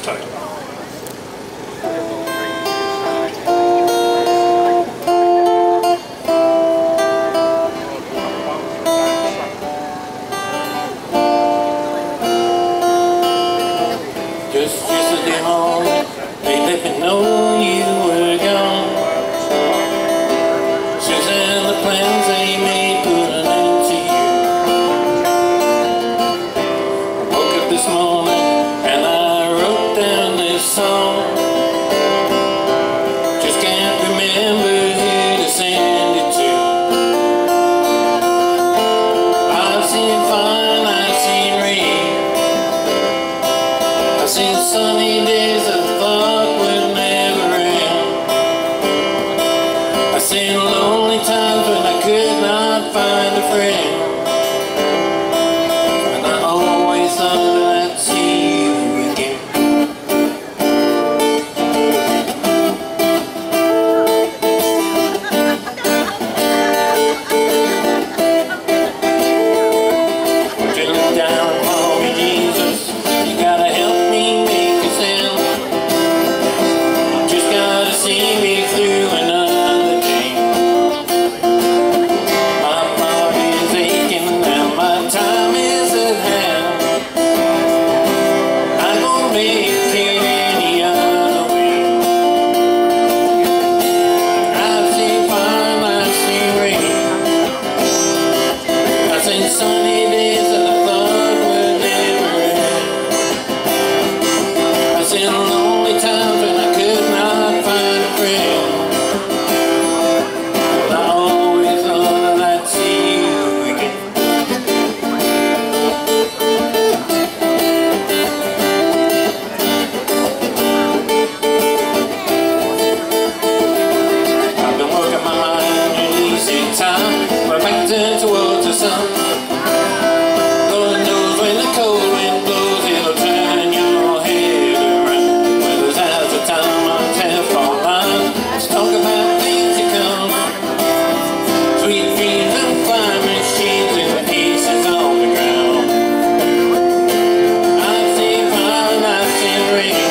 time. Just yesterday morning, they let me know you were gone. Susan, the plans they made put an end to you. I woke up this morning and I wrote down this song. Just can't remember who to send it to. I've seen fire, I've seen rain, I've seen sunny days I thought would never end. I've seen lonely times when I could not find a friend. And I always thought that I'd see you again. Would you look down upon me, Jesus? You gotta help me make a sound. Just gotta see me through another day. My heart is aching and my time is at hand. I won't make it any other way. I've seen fire, I've seen rain, I've seen sunny days that I thought would never end. I've seen lonely times when I could not find a friend. But I always thought that I'd see you again. I've been working my mind in easy time, my back turned towards the sun. Lord knows when the cold wind blows, it'll turn your head around. Well, there's hours of time I tell for mine. Let's talk about things to come. Sweet dreams and flying machines and pieces on the ground. I've seen fire and I've seen rain,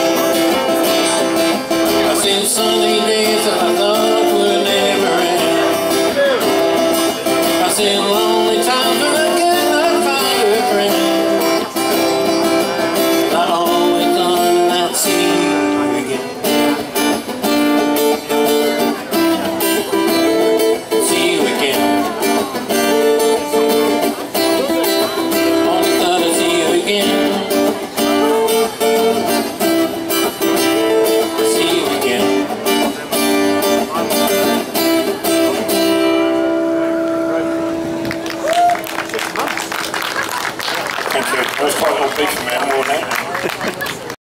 I've seen sunny days that I thought would never end. I've seen lonely times when I could not find a friend. I always thought that I'd see you again. See you again. Always thought I'd see you again. See you again. Thank you. That was quite a long beat for me, more than that.